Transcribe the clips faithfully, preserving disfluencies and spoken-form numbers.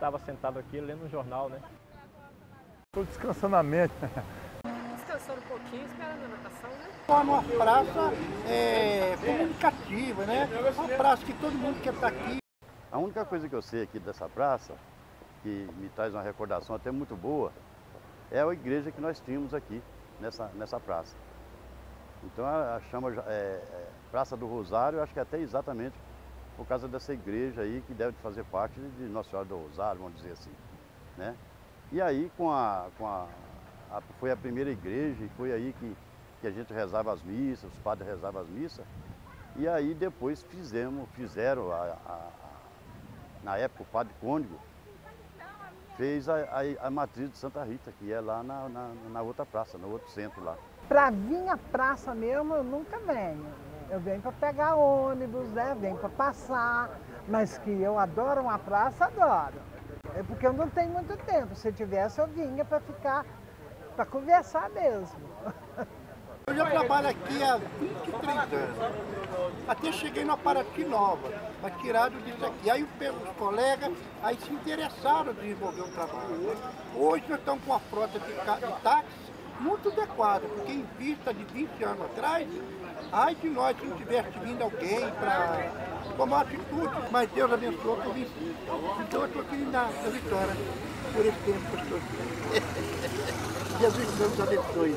estava sentado aqui lendo um jornal, né? Estou descansando a mente. Descansando um pouquinho, esperando a natação, né? Torna uma praça é, comunicativa, né? Uma praça que todo mundo quer estar aqui. A única coisa que eu sei aqui dessa praça, que me traz uma recordação até muito boa, é a igreja que nós tínhamos aqui, nessa, nessa praça. Então a, a chama é, é, Praça do Rosário, eu acho que até exatamente por causa dessa igreja aí, que deve fazer parte de Nossa Senhora do Rosário, vamos dizer assim, né? E aí com a, com a, a foi a primeira igreja, e foi aí que, que a gente rezava as missas, os padres rezavam as missas, e aí depois fizemos, fizeram, a, a, a, na época o padre Cônigo fez a, a, a matriz de Santa Rita, que é lá na, na, na outra praça, no outro centro lá. Para vir à praça mesmo, eu nunca venho. Eu venho para pegar ônibus, né? Venho para passar, mas que eu adoro uma praça, adoro. É porque eu não tenho muito tempo. Se tivesse, eu vinha para ficar, para conversar mesmo. Eu já trabalho aqui há vinte e três anos. Até cheguei na Paraty Nova, tirado disso aqui. Aí os colegas aí se interessaram em desenvolver um trabalho. Hoje nós estamos com uma frota de, de táxi muito adequada, porque em vista de vinte anos atrás, ai de nós se não tivesse vindo alguém para tomar atitude, mas Deus abençoou que eu vim. Então eu estou aqui na, na vitória por esse tempo que eu estou aqui. Jesus nos abençoe.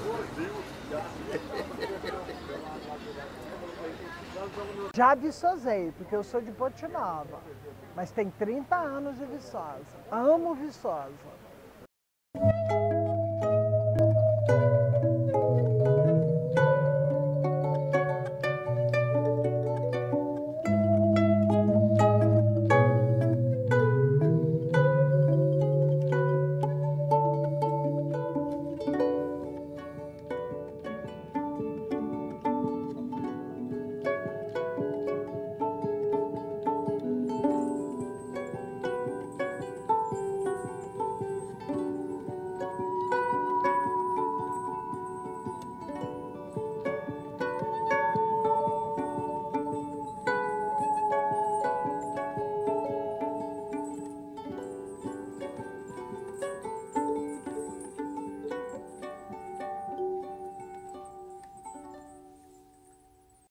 Já Viçosei, porque eu sou de Ponte Nova, mas tem trinta anos de Viçosa. Amo Viçosa.